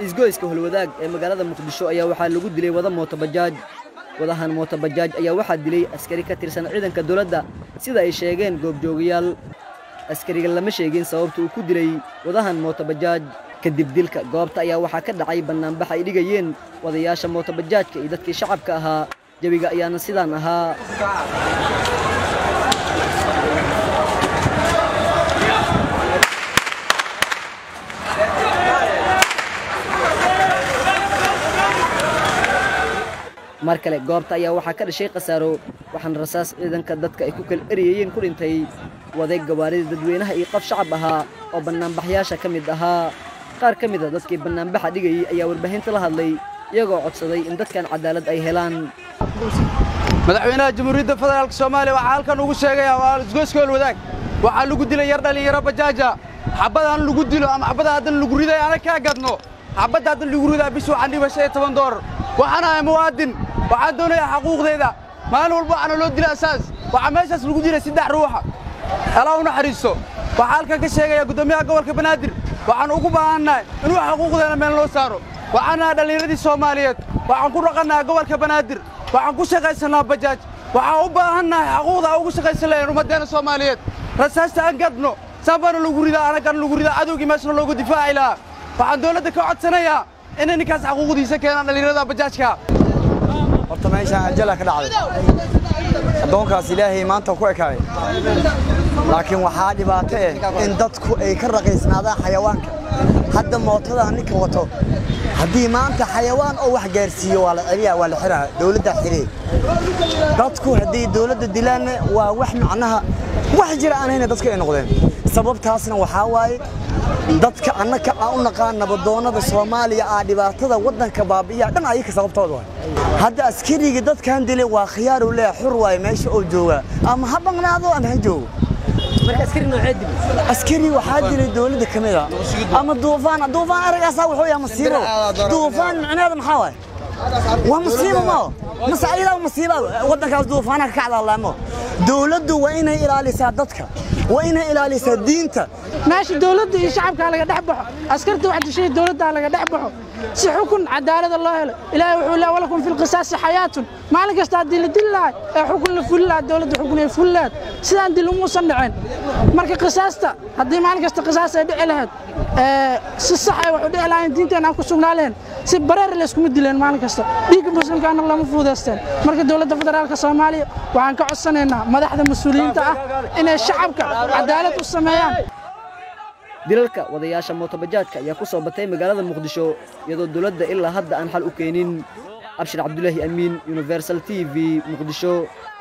isgoyska Holwadaag ee magaalada Muqdisho ayaa waxaa lagu dilay wada mooto bajaaj. Wadahan mooto bajaaj ayaa waxaa dilay askari ka tirsan ciidanka dawladda sida ay sheegeen goobjoogayaal. Askariga lama sheegin sababta uu ku dilay wadahan mooto bajaaj. Kadib dilka goobta ayaa waxaa ka dhacay banaanbax ay dhigayeen wadayaasha mooto bajaajka iyo dadkii shacabka ahaa. Jawiga ayaana sidaan ahaa. mar kale goobta ayaa waxaa ka dhashay qasaaro waxaan rasaas ciidanka dadka ay ku kala eriyeen ku dhintay wadeeg gawaarida dadweynaha iyo qof shacab ahaa oo banaanbaxyaasha ka mid ahaa. qaar ka mid ah dadkii banaanbaxa dhigayay ayaa warbaahinta la hadlay iyagoo codsaday in dadkan cadaalad ay helaan. madaxweynaha jamhuuriyadda federaalka Soomaaliya waxa halkan ugu sheegaya waa isgoyska Holwadaag waxa lagu dilay yar dhalinyaro bajaaja xabadaan lagu dilo ama xabadaan lagu riday ana ka gadno xabadaan lagu riday bisoo aan dhibashay $10 waxana ay muwaadin waxaan doonayaa xuquuqdeeda maalin walba ana loo dilay asaas waxa meeshaas lagu dilay 3 ruux ala una xariiso waxa halkan ka sheegaya gudoomiyaha gobolka Banaadir waxaan ugu baahanahay in wax xuquuqdeena meel loo saaro waxana dhalinyaradii Soomaaliyeed waxaan ku dhaqanaa gobolka Banaadir waxaan ku shaqaysanaa bajaaj waxaan u baahanahay xuquuqda ugu shaqaysanayeen ummadeena Soomaaliyeed rasaasta aan gadno sababana lagu ridaa anaga lagu ridaa adowgii meesha loogu difaaci lahaa waxaan dawladda ka codsanayaa in ninkaas xuquuqdiisa keenan dhalinyarada bajaajka horta meesha ajala ka dhacday adoonkaas Ilaahay maanta ku ekaay laakiin waxa dhibaato ah in dadku ay ka raqiisnaadaan xayawaanka hadda mootada ninka wato haddii maanta xayawaan oo wax gaarsiiyo waa la celiyaa waa la xiraa dawladda xirey dadku haddii dawladda dilaan waa wax macnaha wax jira aan hayna dadka ay noqdeen sababtaasna waxa waaye dadka annaka aan u naqaan nabadoonada Soomaaliya aa dhibaatada wadanka baabiya dhan ay ka sababtooda waa hadda askariga dadkan dilay waa khiyaar u leeyahay xur waay meesha oo jooga ama ha baqnaado ama ha joogo marka askari nooceed askari waxa dilay dawladda kamida ama duufaan aragaas wuxuu yahay masiibo duufaan macnaheedu maxaa waay waa masiibo ma saayida masiibo wadankaas duufaana ka kacda laamo dawladdu waa inay ilaalisaa dadka waa inay ilaalisaa diinta ماشي دولة الشعب كان لقى دحبحه أسكرت واحد شيء دولة على لقى دحبحه سحكم عدالة الله إلهي وحولا ولكم في القصاص حياة ما لك استعد لله حكم الفلات دولة حكم الفلات سيدان دي الأمور صنعين مركز قصاصته هدي ما لك قصاص يدعي لها الصحة وحدي لها دينتي أنا كسونا لين سبرر اللي اسكم الدلين ما لك است ديك مسلم كان الله مفروض استن مركز دولة فدرالك الصومالية وعن كعصنا مدح المسؤولين تاع إن الشعب عدالة السمايان dilalka wadayaasha mooto bajaajka ayaa ku soo batay magaalada Muqdisho iyadoo dawladda ilaa hadda aan xal u keenin. Abshir Cabdullaahi Amiin, Universal TV, Muqdisho.